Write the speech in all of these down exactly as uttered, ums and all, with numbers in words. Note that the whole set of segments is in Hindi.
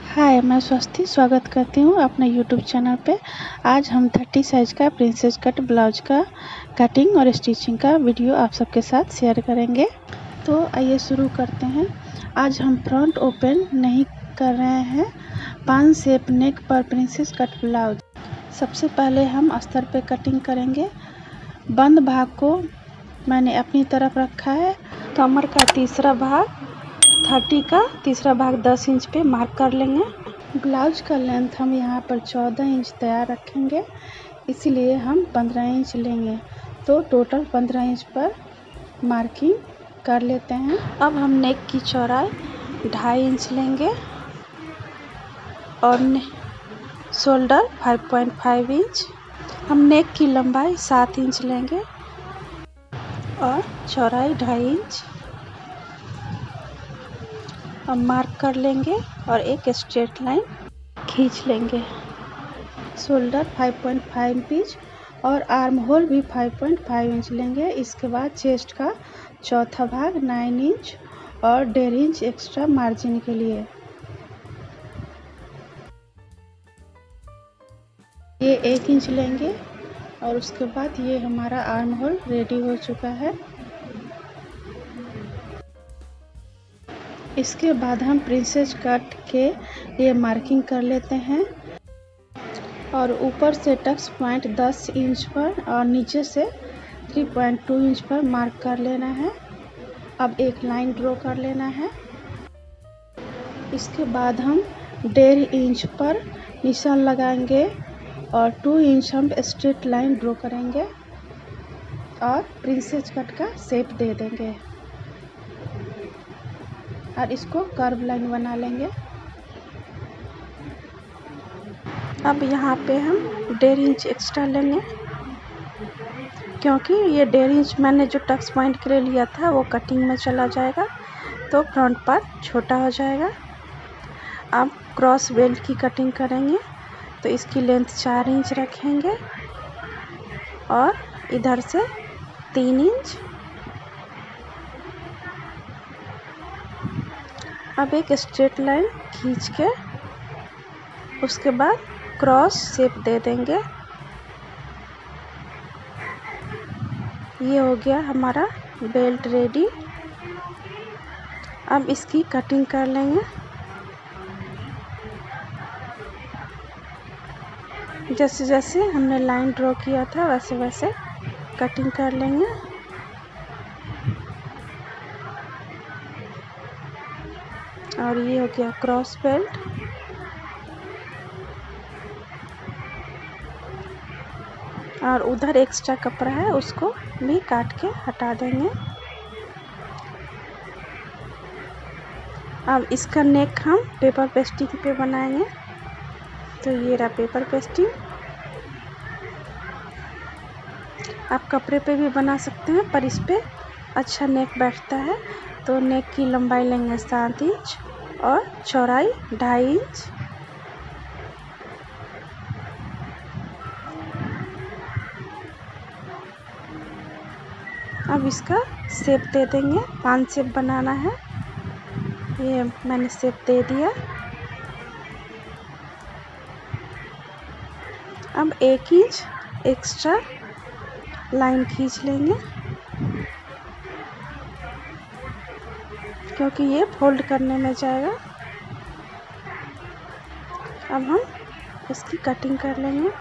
हाय, मैं स्वस्ति स्वागत करती हूँ अपने यूट्यूब चैनल पे। आज हम तीस साइज़ का प्रिंसेस कट ब्लाउज का कटिंग और स्टिचिंग का वीडियो आप सबके साथ शेयर करेंगे। तो आइए शुरू करते हैं। आज हम फ्रंट ओपन नहीं कर रहे हैं, पान शेप नेक पर प्रिंसेस कट ब्लाउज। सबसे पहले हम अस्तर पे कटिंग करेंगे। बंद भाग को मैंने अपनी तरफ रखा है। कमर का तीसरा भाग तीस का तीसरा भाग दस इंच पे मार्क कर लेंगे। ब्लाउज का लेंथ हम यहाँ पर चौदह इंच तैयार रखेंगे, इसलिए हम पंद्रह इंच लेंगे। तो टोटल पंद्रह इंच पर मार्किंग कर लेते हैं। अब हम नेक की चौड़ाई ढाई इंच लेंगे और शोल्डर पाँच पॉइंट पाँच इंच। हम नेक की लंबाई सात इंच लेंगे और चौड़ाई ढाई इंच अब मार्क कर लेंगे और एक स्ट्रेट लाइन खींच लेंगे। शोल्डर पाँच पॉइंट पाँच इंच और आर्म होल भी पाँच पॉइंट पाँच इंच लेंगे। इसके बाद चेस्ट का चौथा भाग नौ इंच और डेढ़ इंच एक्स्ट्रा मार्जिन के लिए। ये एक इंच लेंगे और उसके बाद ये हमारा आर्म होल रेडी हो चुका है। इसके बाद हम प्रिंसेस कट के लिए मार्किंग कर लेते हैं और ऊपर से टक्स पॉइंट दस इंच पर और नीचे से तीन पॉइंट दो इंच पर मार्क कर लेना है। अब एक लाइन ड्रॉ कर लेना है। इसके बाद हम डेढ़ इंच पर निशान लगाएंगे और दो इंच हम स्ट्रेट लाइन ड्रॉ करेंगे और प्रिंसेस कट का शेप दे देंगे और इसको कर्व लाइन बना लेंगे। अब यहाँ पे हम डेढ़ इंच एक्स्ट्रा लेंगे, क्योंकि ये डेढ़ इंच मैंने जो टक्स पॉइंट के लिए लिया था वो कटिंग में चला जाएगा, तो फ्रंट पार्ट छोटा हो जाएगा। अब क्रॉस बेल्ट की कटिंग करेंगे, तो इसकी लेंथ चार इंच रखेंगे और इधर से तीन इंच। अब एक स्ट्रेट लाइन खींच के उसके बाद क्रॉस शेप दे देंगे। ये हो गया हमारा बेल्ट रेडी। अब इसकी कटिंग कर लेंगे। जैसे जैसे हमने लाइन ड्रॉ किया था वैसे वैसे कटिंग कर लेंगे। और ये हो गया क्रॉस बेल्ट। और उधर एक्स्ट्रा कपड़ा है उसको भी काट के हटा देंगे। अब इसका नेक हम पेपर पेस्टिंग पे बनाएंगे। तो ये रहा पेपर पेस्टिंग। आप कपड़े पे भी बना सकते हैं, पर इस पे अच्छा नेक बैठता है। तो नेक की लंबाई लेंगे सात इंच और चौड़ाई ढाई इंच। अब इसका शेप दे देंगे। पान शेप बनाना है, ये मैंने शेप दे दिया। अब एक इंच एक्स्ट्रा लाइन खींच लेंगे, क्योंकि ये फोल्ड करने में जाएगा। अब हम इसकी कटिंग कर लेंगे।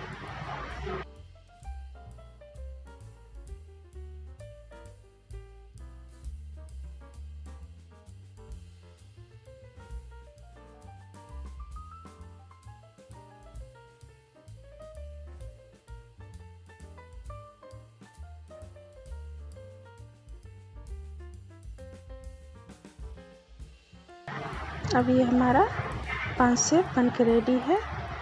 अब ये हमारा पाँच शेप बन के रेडी है।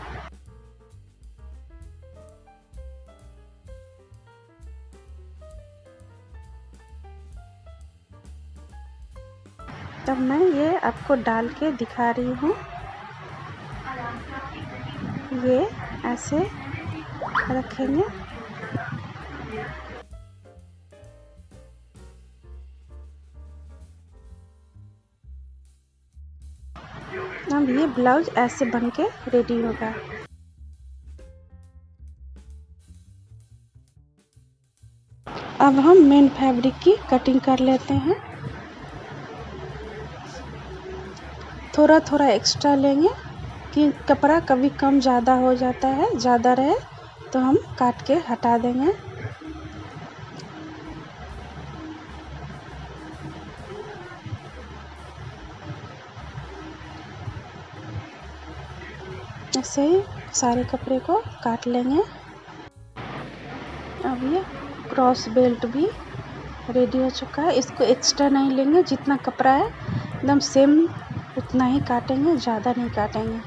तब मैं ये आपको डाल के दिखा रही हूँ। ये ऐसे रखेंगे। अब ये ब्लाउज ऐसे बन के रेडी होगा। अब हम मेन फैब्रिक की कटिंग कर लेते हैं। थोड़ा थोड़ा एक्स्ट्रा लेंगे कि कपड़ा कभी कम ज़्यादा हो जाता है, ज़्यादा रहे तो हम काट के हटा देंगे। ऐसे ही सारे कपड़े को काट लेंगे। अब ये क्रॉस बेल्ट भी रेडी हो चुका है। इसको एक्स्ट्रा नहीं लेंगे, जितना कपड़ा है एकदम सेम उतना ही काटेंगे, ज़्यादा नहीं काटेंगे।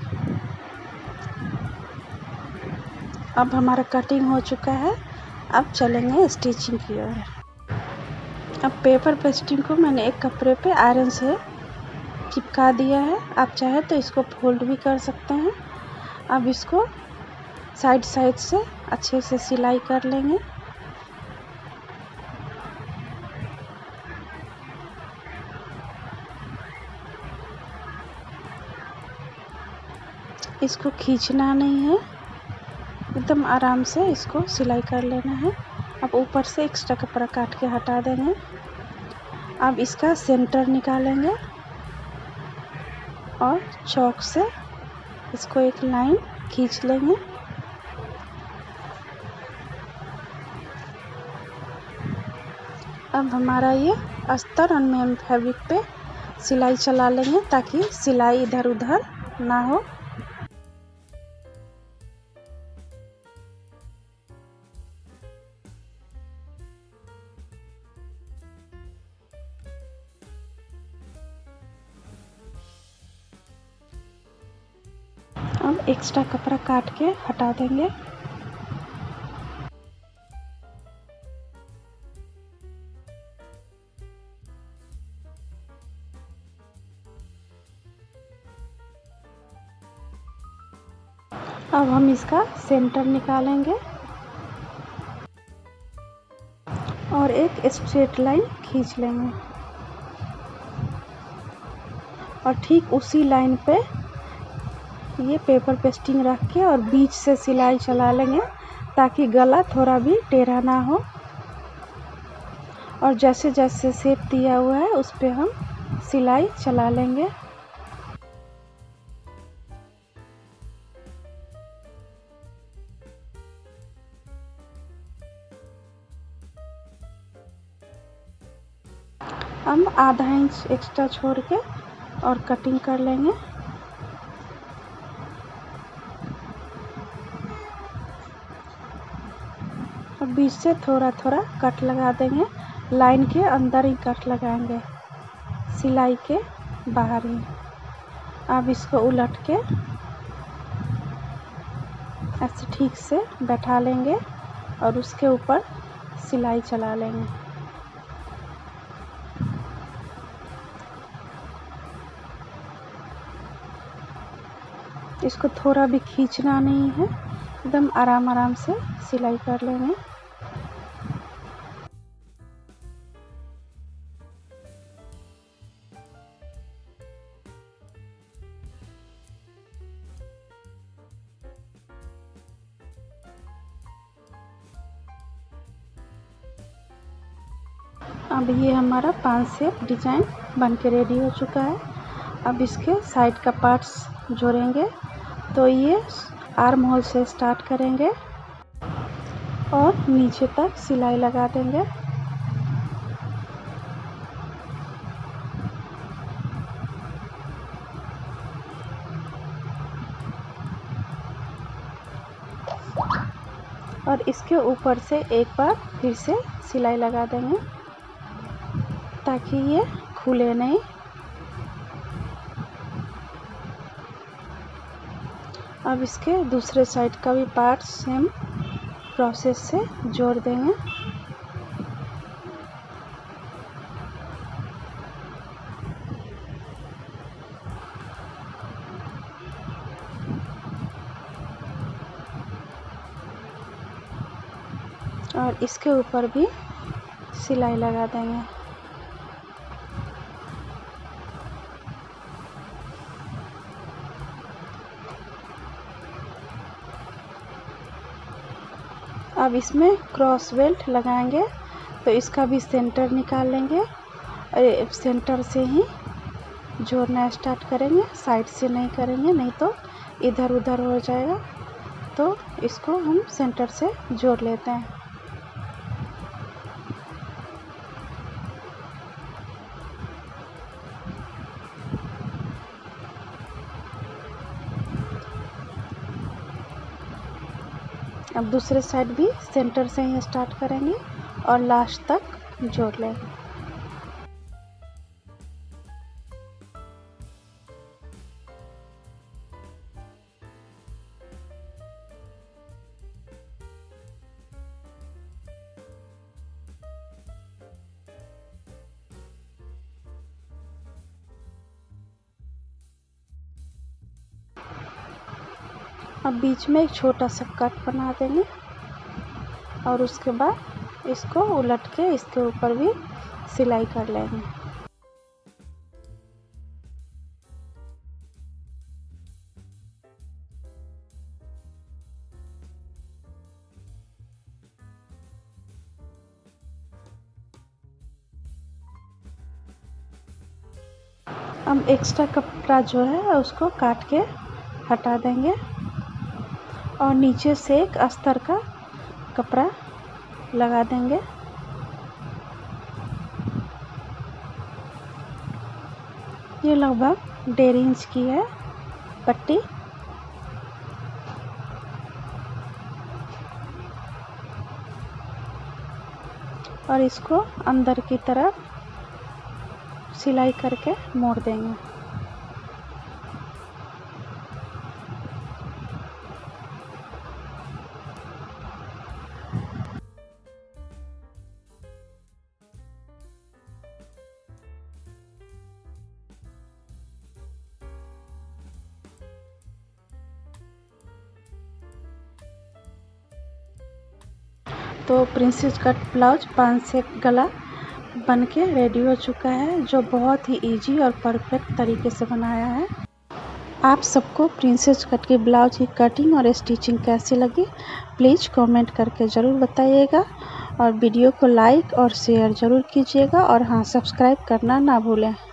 अब हमारा कटिंग हो चुका है। अब चलेंगे स्टिचिंग की ओर। अब पेपर पेस्टिंग को मैंने एक कपड़े पे आयरन से चिपका दिया है। आप चाहे तो इसको फोल्ड भी कर सकते हैं। अब इसको साइड साइड से अच्छे से सिलाई कर लेंगे। इसको खींचना नहीं है, एकदम आराम से इसको सिलाई कर लेना है। अब ऊपर से एक्स्ट्रा कपड़ा काट के हटा देंगे। अब इसका सेंटर निकालेंगे और चौक से इसको एक लाइन खींच लेंगे। अब हमारा ये अस्तर और मेन फैब्रिक पे सिलाई चला लेंगे ताकि सिलाई इधर उधर ना हो। अब एक्स्ट्रा कपड़ा काट के हटा देंगे। अब हम इसका सेंटर निकालेंगे और एक स्ट्रेट लाइन खींच लेंगे और ठीक उसी लाइन पे ये पेपर पेस्टिंग रख के और बीच से सिलाई चला लेंगे ताकि गला थोड़ा भी टेढ़ा ना हो। और जैसे जैसे शेप दिया हुआ है उस पे हम सिलाई चला लेंगे। हम आधा इंच एक्स्ट्रा छोड़ के और कटिंग कर लेंगे। और बीच से थोड़ा थोड़ा कट लगा देंगे। लाइन के अंदर ही कट लगाएंगे, सिलाई के बाहर ही। अब इसको उलट के ऐसे ठीक से बैठा लेंगे और उसके ऊपर सिलाई चला लेंगे। इसको थोड़ा भी खींचना नहीं है, एकदम आराम आराम से सिलाई कर लेंगे। अब ये हमारा पाँच शेप डिजाइन बन के रेडी हो चुका है। अब इसके साइड का पार्ट्स जोड़ेंगे तो ये आर्म होल से स्टार्ट करेंगे और नीचे तक सिलाई लगा देंगे। और इसके ऊपर से एक बार फिर से सिलाई लगा देंगे ताकि ये खुले नहीं। अब इसके दूसरे साइड का भी पार्ट सेम प्रोसेस से जोड़ देंगे। और इसके ऊपर भी सिलाई लगा देंगे। अब इसमें क्रॉस बेल्ट लगाएंगे, तो इसका भी सेंटर निकाल लेंगे और सेंटर से ही जोड़ना स्टार्ट करेंगे, साइड से नहीं करेंगे, नहीं तो इधर उधर हो जाएगा। तो इसको हम सेंटर से जोड़ लेते हैं। अब दूसरे साइड भी सेंटर से ही स्टार्ट करेंगे और लास्ट तक जोड़ लेंगे। अब बीच में एक छोटा सा कट बना देंगे और उसके बाद इसको उलट के इसके ऊपर भी सिलाई कर लेंगे। अब एक्स्ट्रा कपड़ा जो है उसको काट के हटा देंगे और नीचे से एक अस्तर का कपड़ा लगा देंगे। ये लगभग डेढ़ इंच की है पट्टी। और इसको अंदर की तरफ सिलाई करके मोड़ देंगे। तो प्रिंसेस कट ब्लाउज पाँच से गला बन के रेडी हो चुका है, जो बहुत ही इजी और परफेक्ट तरीके से बनाया है। आप सबको प्रिंसेस कट की ब्लाउज की कटिंग और स्टिचिंग कैसी लगी प्लीज़ कमेंट करके ज़रूर बताइएगा और वीडियो को लाइक और शेयर ज़रूर कीजिएगा और हाँ, सब्सक्राइब करना ना भूलें।